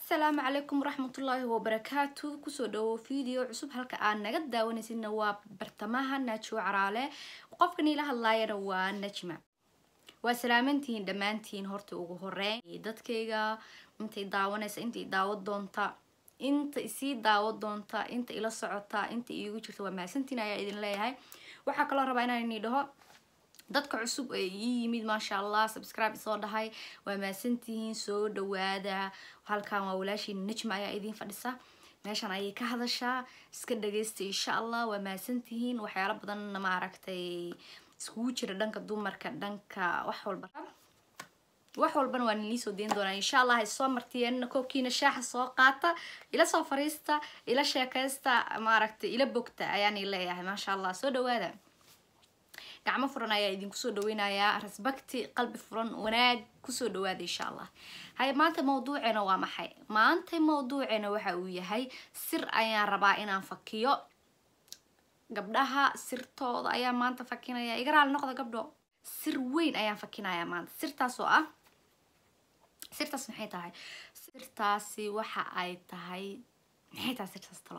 السلام عليكم ورحمة الله وبركاته كسو دو فيديو عصب هلك آن نقد داونيسين نواب برتماها ناتشو عرالة وقفكني لها الله يروى نجمة وسلامنتين دمانتين هورتو ugu horreyn dadkayga intay daawanaysa intay daawad doonta inta isii daawad doonta inta ila socota inta iigu jirta waa maasantiin ayaa idin leeyahay waxaa kaloo rabaa inaan idin dhaho dadka cusub ee yimid ma sha Allah subscribe soo dhahay waa maasantiin soo dhawaada halkaan waa walaashii Najma ayaa idin fadhisa meeshan ayay ka hadashaa iska dhageysta insha Allah waa maasantiin waxyaalo badan ma aragtay iskugu jira dhanka dumarka dhanka wax walbana waan idin soo deyn doonaa insha Allah ay soo martiyeen koobkiina shaaxa soo qaata ila soo fariista ila sheekaysta ma aragtay ila bogta ayaan leeyahay ma sha Allah soo dhawaada gacmo furan ayaa idin kusoo dhaweynayaa rasbagti qalbi furan wanaag kusoo dhawaada insha Allah hay maanta mawduuceena waa maxay maanta mawduuceena waxa uu yahay sir ayaan rabaa inaan fakiyo gabdhaha sirtooda ayaa maanta fakinaya iga raal noqda gabdho sir weyn ayaan fakinayaa maanta sirtaas oo ah sirtaas maxay tahay sirtaasi waxa ay tahay maxay tahay sirtaas talo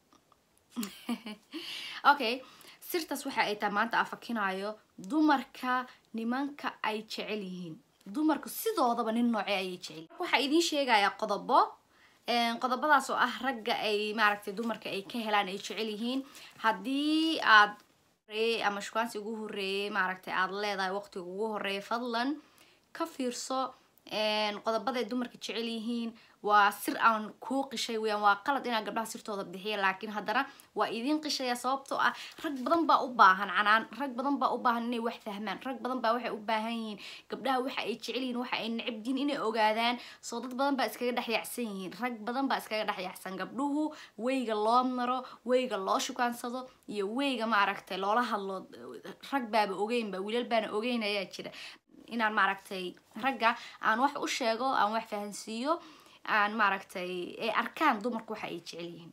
okay sirtaas waxa ay tahay maanta afakinayo dumarka nimanka ay jecel yihiin dumarku sidoodaba nin noocee ay jecel waxa idin sheegaya qodobadaas oo ah ragga ay maaragtay dumarka ay ka helaan ay jecel yihiin hadii aad ama shukaansi ugu horeeyay maaragtay aad leedahay waqti ugu horeeyay fadlan ka fiirso qodobada dumarka jecel yihiin waa sir aan ku qishay weeyaan waa qalad inaan gabdhaha sirtooda bixiyo laakiin haddana waa idin qishaya sababtoo ah rag badan baa u baahan canaan rag badan baa u baahan inay wax fahmaan rag badan baa waxay u baahan yihiin gabdhaha waxa ay jecel yihiin waxa ay neceb yihiin inay ogaadaan soo dad badan baa iskaga dhaxyacsan yihiin rag badan baa iskaga dhaxyacsan gabdhuhu weyga loo maro weyga loo shukaansado iyo weyga ma aragtay loola hadlo rag baaba ogeyn ba wiilal baana ogeyn ayaa jira inaan ma aragtay ragga aan wax u sheego aan wax fahansiiyo aan ma aragtay ee arkaan dumarku waxa ay jecel yihiin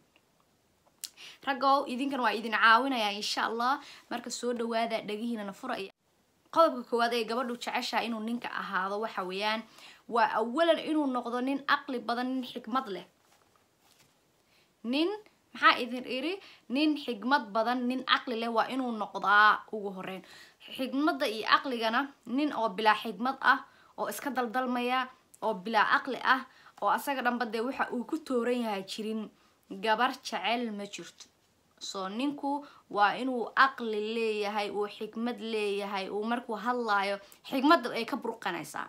raggow idinkan waa idin caawinaya insha Allah marka soo dhawaada dhagihiina fura qodobka koowaad ee gabadhu jeceshaa inuu ninka ahaado waxa weeyaan waa awalan inuu noqdo nin aqli badan nin xikmad leh nin maxaa idin iri nin xikmad badan nin aqli leh waa inuu noqdaa ugu horeyn xikmadda iyo aqligana nin oo bilaa xikmad ah oo iska daldalmaya oo bilaa aqli ah oo asaga dhanba dee waxa uu ku tooran yahay jirin gabar jecel ma jirto soo ninku waa inuu aqli leeyahay uu xikmad leeyahay uu markuu hadlaayo xikmadda ay ka burqanaysaa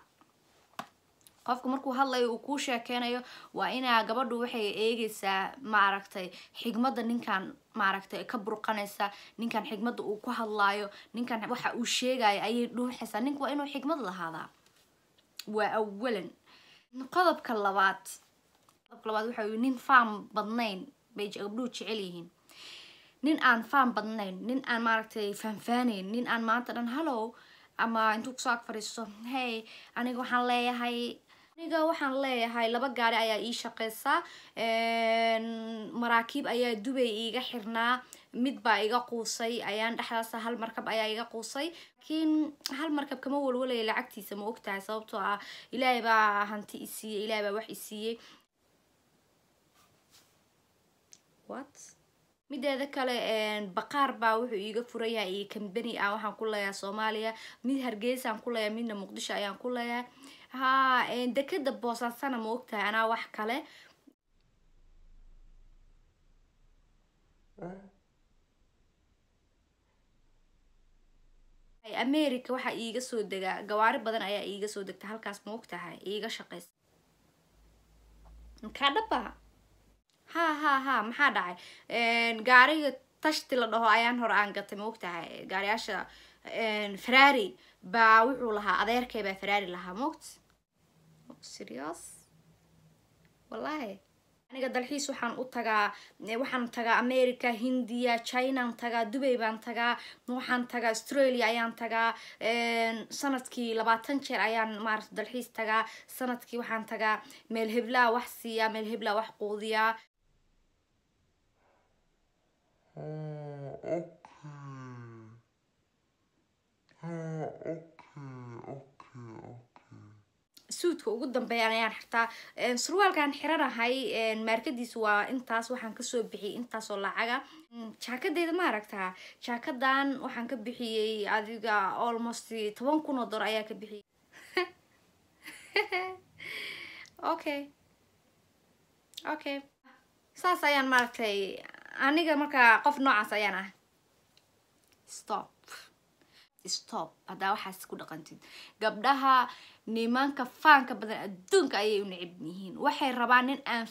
qofku markuu hadlayo uu ku sheekeynayo waa inaa gabadhu waxay eegaysaa ma aragtay xikmadda ninkan ma aragtay ka burqanaysa ninkan xikmadda uu ku hadlaayo ninkan waxa uu sheegayo ayay dhuuxaysaa ninku waa inuu xikmad lahaadaa waa awalan qodobka labaad waxa uu nin faam badnayn bay gabdhuhu jecel yihiin nin aan faam badnayn nin aan maaragtay faanfaanayn nin aan maanta dhan hello ama intuu kusoo ag fadhiisto hey aniga waxaan leeyahay laba gaari ayaa ii shaqeysa maraakiib ayaa Dubai iiga xirnaa mid baa iga quusay ayaan dhaxdaas hal markab ayaa iga quusay laakiin hal markab kama walwalay lacagtiisa ma ogtahay sababtoo ah Ilaahay baa hanti isiiyay Ilaahay baa wax isiiyay what mideeda kale baqaar baa wuxuu iiga furayaa iyo company ah waxaan ku leeyahay Soomaaliya mid Hargeysa aan ku leeyahay midna Muqdisho ayaan ku leeyahay dekada Boosaaso ma ogtahay anaa wax kale America waxa iiga soo degaa gawaari badan ayaa iiga soo degta halkaas ma ogtahay iiga shaqeys ka dhaba ha maxaa dhacay gaariga tashti la dhaho ayaan hor aan gatay ma ogtahay gaariyaasha Ferrari baa wuxuu lahaa adeerkay baa Ferrari lahaa ma ogtahay serious wallahi aniga dalxiis waxaan tagaa America Hindiya China aan tagaa Dubai baan tagaa waxaan tagaa Australia ayaan tagaa sanadkii 20 jeer ayaan maaragtay dalxiis tagaa sanadkii waxaan tagaa meel hebla wax siiya meel hebla wax quudiya suudka ugu dambeeyaan ayaan xirtaa surwaalkan xiranahay markadiisu waa intaas waxaan kasoo bixiyay intaas oo lacaga jaakadeeda ma aragtaa jaakadan waxaan ka bixiyay adiga almost 10,000 dollar ayaa ka bixiyay okay saas ayaan maaragtay aniga marka qof noocaas ayaan ah stop hadaa waxaas ku dhaqantid gabdhaha nimanka faanka badan adduunka ayay u necib yihiin waxay rabaan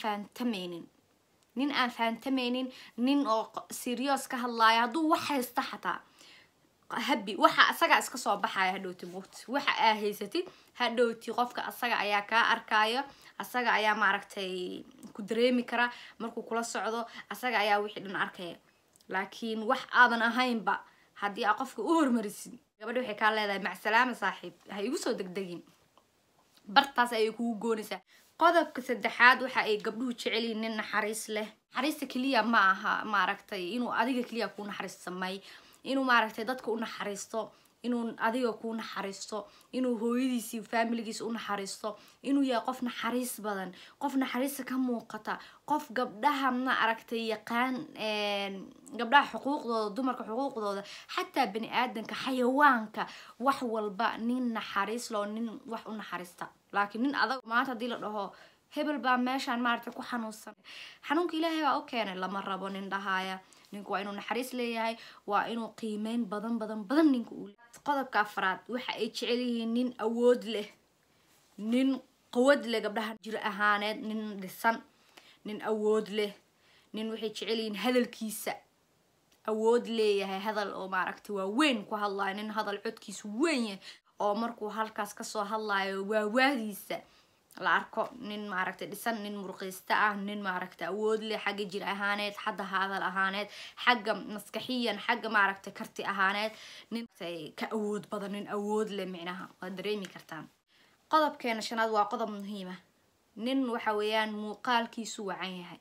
nin aan fahantameynin nin oo serious ka hadlaaya hadduu wax haysta xataa habi waxa asaga iska soo baxaya hadhowti moot waxa aa haysatid hadhowti qofka asaga ayaa kaa arkaayo asaga ayaa maaragtay ku dareemi kara markuu kula socdo asaga ayaa wixii dhan arkaya laakiin wax aadan ahaynba haddii aa qofka u hormarisid gabadha waxay kaa leedahay macsalaama saaxiib ha igu soo degdegin bartaas ayay kugu goonaysaa qodobka saddexaad waxa ay gabdhuhu jecel yihiin nin naxariis leh naxariista keliya ma aha maaragtay inuu adiga keliya ku naxariis samay inuu maaragtay dadka u naxariisto inuu adiga ku naxariisto inuu hooyadiisa iyo familigiisa u naxariisto inuu yahay qof naxariis badan qof naxariista ka muuqata qof gabdhaha ma aragtay yaqaan gabdhaha xuquuqdooda dumarka xuquuqdooda xataa bani aadanka xayawaanka wax walba nin naxariis loo nin wax u naxariista laakiin nin adag maanta hadii la dhaho hebel baa meeshaan maaragtay ku xanuunsan xanuunka ilaahay baa u keenay lama rabo nin dhahaya ninku waa inuu naxariis leeyahay waa inuu qiimeyn badan ninku uu qodobka afraad waxa ay jecel yihiin nin awood leh nin quwad leh gabdhaha jir ahaaneed nin dhisan nin awood leh nin waxay jecel yihiin hadalkiisa awood leeyahay hadal oo maaragtay waa weyn ku hadlayo nin hadal codkiisu weyn yahay oo markuu halkaas kasoo hadlayo waawaadiisa la arko nin maaragtay dhisan nin murqaysta ah nin maaragtay awood leh xagga jir ahaaneed xadda hadal ahaaneed xagga maskaxiyan xagga maaragtay karti ahaaneed nin ka awood badan nin awood leh micnaha waad dareemi kartaan qodobkeena shanaad waa qodob muhiima nin waxa weeyaan muuqaalkiisu wacan yahay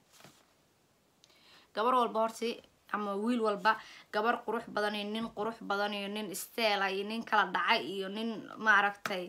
gabar walba horti ama wiil walba gabar qurux badan iyo nin qurux badan iyo nin style iyo nin kala dhacay iyo nin maaragtay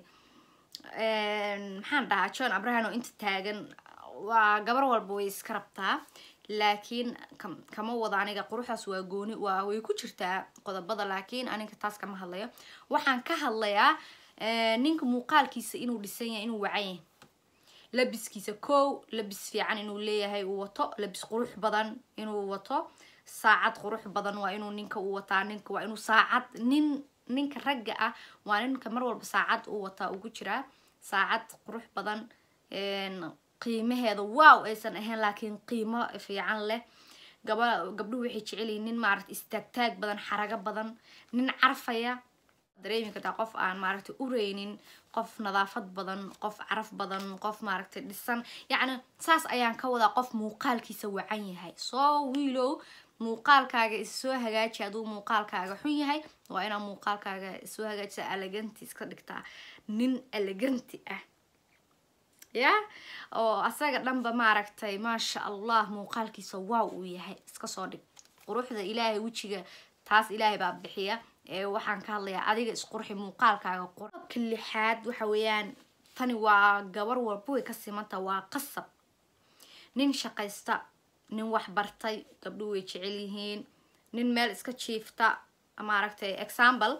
maxaan dhahaa John Abraham oo inta taagan waa gabar walba way iska rabtaa laakiin kama wada aniga quruxaas waa gooni waa way ku jirtaa qodobada laakiin aniga taas kama hadlayo waxaan ka hadlayaa ninka muuqaalkiisa inuu dhisan yahay inuu wacan yahay labiskiisa labis fiican inuu leeyahay uu wato labis qurux badan inuu wato saacad qurux badan waa inuu ninka uu wataa ninka waa inuu saacad ninka ragga ah waa ninka mar walba saacad uu wataa ugu jiraa saacad qurux badan qiimaheeda waaw aysan ahayn laakiin qiimo fiican leh gabdhuhu waxay jecel yihiin nin maaragtay istaagtaag badan xarago badan nin carfaya dareemi kartaa qof aan maaragtay ureynin qof nadaafad badan qof caraf badan qof maaragtay dhisan yacni saas ayaan ka wadaa qof muuqaalkiisa wacan yahay soo wiilow muuqaalkaaga isoo hagaaji aduu muuqaalkaaga xun yahay waa inaa muuqaalkaaga isoo hagaajisa eleganti iska dhigtaa nin eleganti ah ya oo asaga dhanba maaragtay maasha allah muuqaalkiisa waaw uu yahay iska soo dhig quruxda ilaahay wejiga taas ilaahay baa bixiya waxaan ka hadlayaa adiga isqurxi muuqaalkaaga qodobka lixaad waxa weeyaan tani waa gabar walba way ka simanta waa qasab nin shaqaysta nin wax bartay gabdhuhu way jecel yihiin nin meel iska jiifta maaragtay example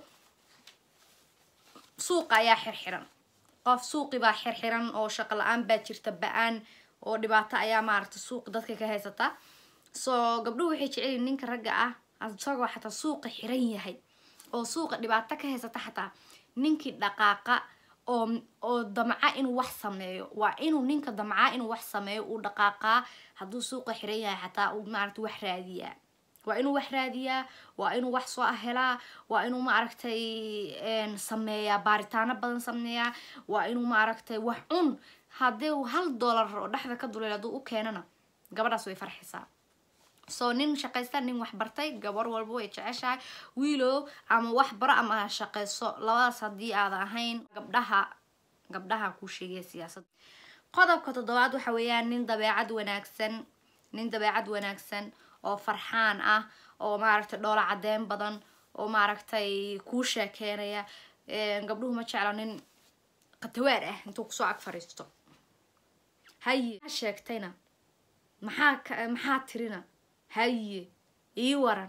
suuqa ayaa xirxiran qof suuqi baa xirxiran oo shaqo la-aan baa jirta ba-aan oo dhibaato ayaa maaragtay suuq dadka ka haysata soo gabdhuhu waxay jecel yihiin ninka ragga ah asagoo xataa suuqa xiran yahay oo suuqa dhibaato ka haysata xataa ninkii dhaqaaqa oo damca inuu wax sameeyo waa inuu ninka damca inuu wax sameeyo uu dhaqaaqaa hadduu suuqa xiran yahay xataa uu maaragtay wax raadiyaa waa inuu wax raadiyaa waa inuu wax soo helaa waa inuu maaragtay sameeyaa baaritaano badan sameeyaa waa inuu maaragtay wax cun haddii $1 oo dhexda ka duleel hadduu u keenana gabadhaas way farxisaa soo nin shaqaysta nin wax bartay gabar walba way jeceshahay wiilow ama wax baro ama shaqayso labadaas haddii aad ahayn gabdhaha ku sheegaya siyaasad qodobka 7aad waxa weeyaan nin dabeecad wanaagsan oo farxaan ah oo maaragtay dhoola cadeyn badan oo maaragtay ku sheekeynaya gabdhuhu ma jecla nin qatawaar ah intuu kusoo ag fariisto haye sheegtayna maxaa tirina haye ii waran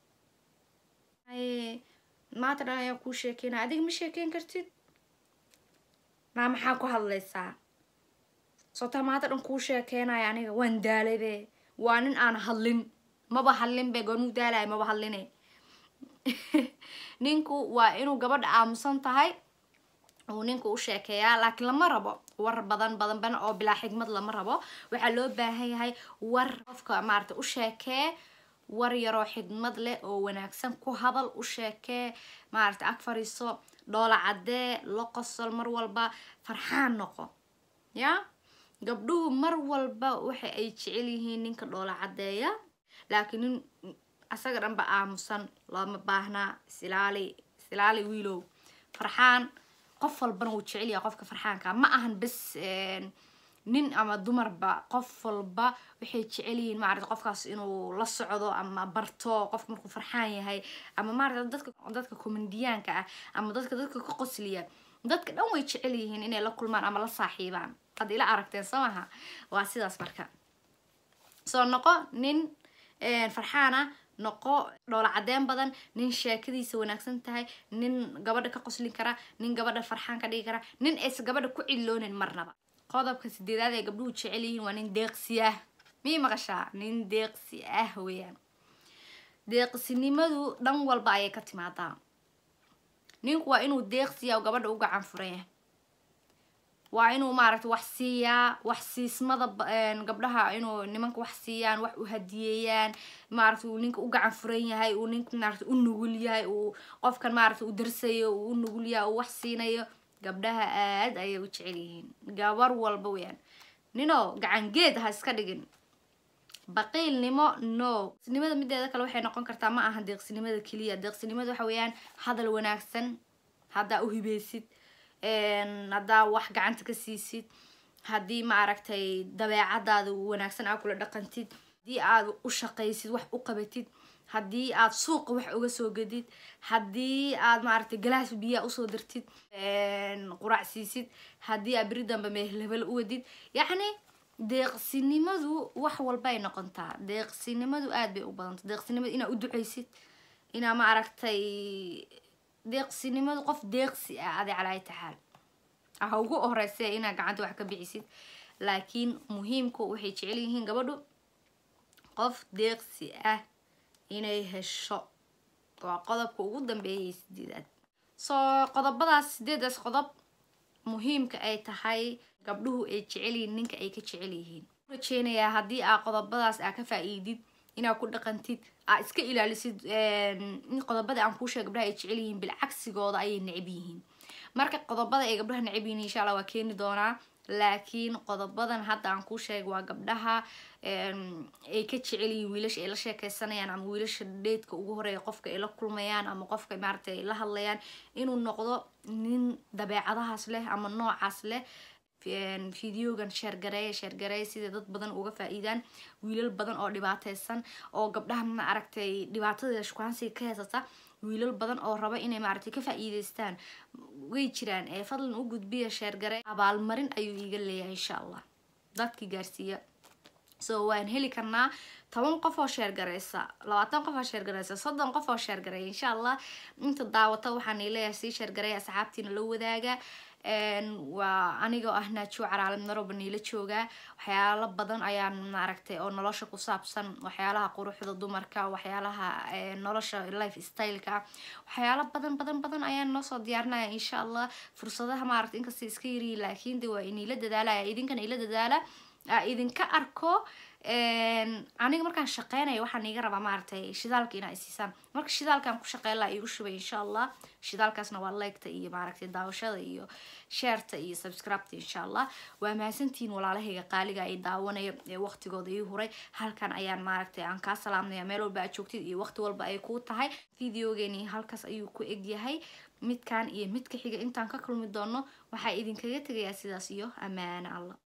haye maanta dhan ayaan kuu sheekeyna adiga ma sheekeyn kartid maxaa ku hadlaysaa soota maanta dhan kuu sheekeynaya aniga waan daalaybe waa nin aan hadlin maba hadlin be goonuu daalaya maba hadline ninku waa inuu gabadha aamusan tahay uu ninku u sheekeeyaa laakiin lama rabo war badan oo bilaa xigmad lama rabo waxaa loo baahan yahay war qofka maaragtay u sheekee war yaroo xigmad leh oo wanaagsan ku hadal u sheekee maaragtay ag fariiso dhoola cadee la qosol mar walba farxaan noqo ya gabdhuhu mar walba waxa ay jecel yihiin ninka dhoola cadeeya laakiin nin asaga dhanba aamusan lama baahnaa isilaali wiilow farxaan qof walbana wuu jecel yahay qofka farxaanka ma ahan bas nin ama dumarba qof walba waxay jecel yihiin maaragtay qofkaas inuu la socdo ama barto qof markuu farxaan yahay ama maaragtay dadka komediyaanka ah ama dadka ka qosliya dadka dhan way jecel yihiin inay la kulmaan ama la saaxiibaan qad ila aragteen samaha waa sidaas marka soo noqo nin farxaana noqo dhoola cadeen badan nin sheekadiisa wanaagsan tahay nin gabadha ka qoslin kara nin gabadha farxaan ka dhigi kara nin aysan gabadha ku ciloonin marnaba qodobka 8aad ee gabdhuhu jecel yihiin waa nin deeqsi ah mii maqashaa nin deeqsi ah weeyaan deeqsinimadu dhan walba ayay ka timaadaa ninku waa inuu deeqsiya oo gabadha u gacan furaya waa inuu maaragtay wax siiyaa wax siismada gabdhaha inuu nimanka wax siiyaan wax u hadiyeeyaan maaragtay uu ninka u gacan furan yahay uu ninka maaragtay u nugul yahay uu qofkan maaragtay u darsayo uu u nugul yahay uu wax siinayo gabdhaha aad ayay u jecel yihiin gabar walba weeyaan nino gacan geed ha iska dhigin baqiilnimo no deeqsinimada mideeda kale waxay noqon kartaa ma aha deeqsinimada kaliya deeqsinimada waxa weeyaan hadal wanaagsan haddaa u hibeysid haddaa wax gacanta ka siisid haddii maaragtay dabeecadaada wanaagsan aad kula dhaqantid haddii aad u shaqaysid wax u qabatid haddii aad suuqa wax uga soo gadid haddii aad maaragtay galaas biyaa usoo dartid qurac siisid haddii aad beri dambe meelhebel u wadid yacni deeqsinimadu wax walbay noqontaa deeqsinimadu aad bay u badanta deeqsinimadu inaa u duceysid inaa maaragtay deeqsinimadu qof deeqsi ah adi calaa taxaal aha ugu horeyse inaa gacanta wax ka bixisid laakiin muhiimku waxay jecel yihiin gabadhu qof deeqsi ah inay hesho waa qodobka ugu dambeeyay 8aad soo qodobadaas 8daas qodob muhiimka ay tahay gabdhuhu ay jecel yihiin ninka ay ka jecel yihiin rajeynayaa haddii aa qodobadaas aa ka faa'iidid inaa ku dhaqantid aa iska ilaalisid in qodobada aan kuu sheeg gabdhaha ay jecel yihiin bilcagsigooda ayay necab yihiin marka qodobada ay gabdhaha necab yihiin insha allah waa keeni doonaa laakiin qodobadan hadda aan kuu sheeg waa gabdhaha ay ka jecel yihiin wiilasha ay la sheekeysanayaan ama wiilasha dheedka ugu horeeya qofka ay la kulmayaan ama qofka maaragtay ay la hadlayaan inuu noqdo nin dabeecadahaas leh ama noocaas leh fideogan sheergareey sida dad badan uga faa'iidaan wiilal badan oo dhibaateysan oo gabdhaha ma aragtay dhibaatada shukaansiga ka heysata wiilal badan oo raba inay maaragtay ka faa'iideystaan way jiraan fadlan u gudbiya sheergareey abaalmarin ayuu iiga leeyahay insha allah dadki gaarsiiya so waan heli karnaa 10 qof oo sheergareysa 20 qof oo sheergareysa 30 qof oo sheergareey insha allah inta daawata waxaan leeyahay si sheergareey asxaabtiina la wadaaga waa aniga ah naajo caraalim naroba niila joogaa waxyaalo badan ayaan maaragtay oo nolosha ku saabsan waxyaalaha quruxda dumarka waxyaalaha nolosha life style-ka waxyaalo badan ayaan noo soo diyaarinaya insha allah fursadaha maaragtay inkasta iska yiri laakiin de waa inila dadaalaya idinkana ila dadaala idinka arko aniga markaan shaqeynayo waxaan iga rabaa maaragtay shidaalka inaa isiisaan marka shidaalkaan ku shaqeyn lahaa igu shubay insha allah shidaalkaasna waa like-ta iyo maaragtay daawashada iyo share-ta iyo subscribe-ta insha allah waa mahadsantihiin walaalahayga qaaliga ay daawanaya ee waqtigooda ii huray halkan ayaan maaragtay aan kaa salaamnaya meel walba aad joogtid iyo waqti walba ay kuu tahay videogeeni halkaas ayuu ku egyahay midkan iyo midka xiga intaan ka kulmi doono waxaa idinkaga tegayaa sidaas iyo ammaano allah